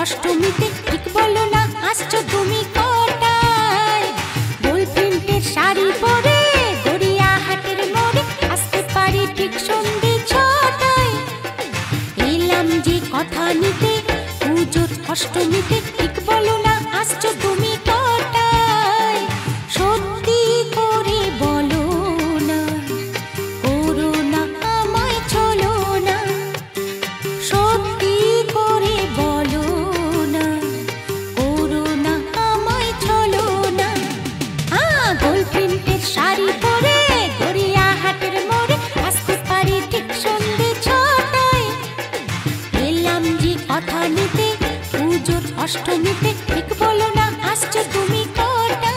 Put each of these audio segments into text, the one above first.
অষ্টমীতে ঠিক বলো না আসছো তুমি কটায়? গোল প্রিন্টের শাড়ি পরে গড়িয়াহাটের মোড়ে আসতে পারি ঠিক সন্ধ্যে 6টায়। এলাম যে কথা নিতে পুজোর অষ্টমীতে ঠিক বলো না আসছো তুমি কটায়? সত্যি করে বলো না, করো না আমায় চলো না। সত্যি করে বলো না, করো না আমায় চলো না। গোল প্রিন্টের শাড়ি পরে গড়িয়াহাটের মোড়ে আসতে পারি ঠিক সন্ধ্যে 6টায়। এলাম যে কথা নিতে পুজোর অষ্টমীতে ঠিক বলো না আসছো তুমি কটায়?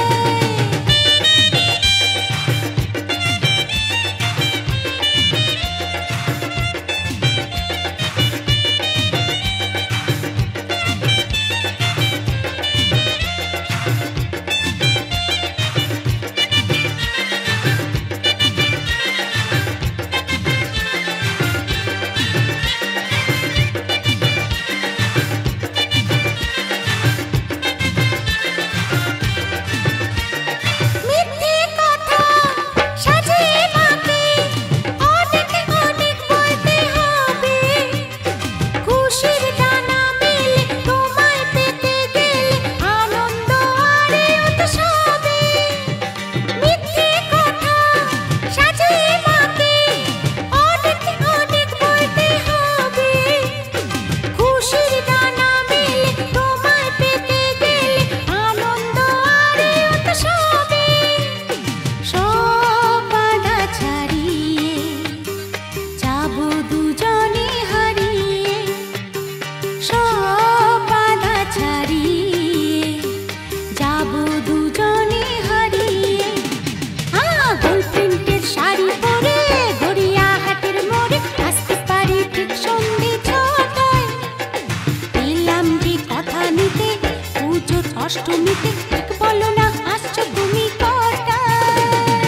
অষ্টমীতে ঠিক বলো না আসছো তুমি কটায়?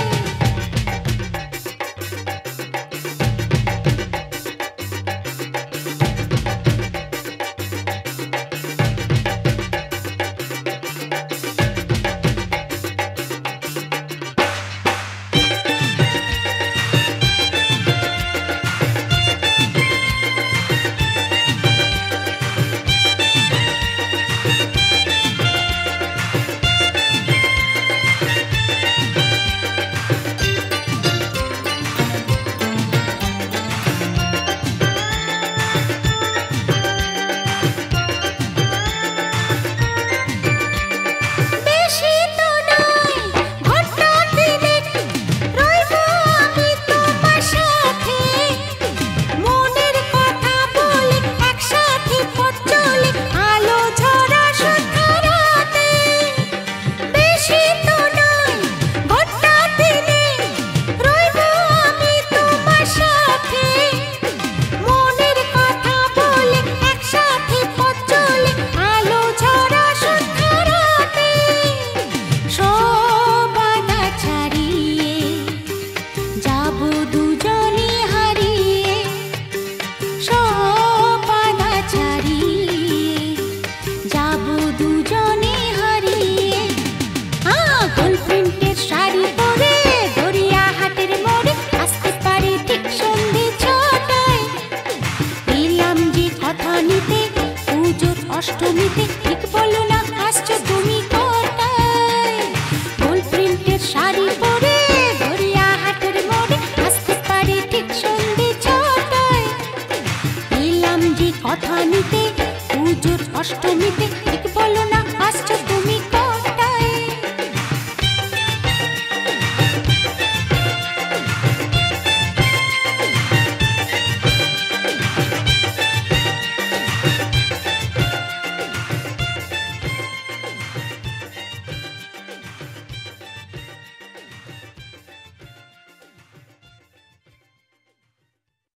অষ্টমীতে ঠিক বলো না আসছো তুমি কটায়? গোল প্রিন্টের শাড়ি পরে গড়িয়াহাটের মোড়ে আসতে পারি ঠিক সন্ধ্যে 6টায়। এলাম যে কথা নিতে পুজোর অষ্টমীতে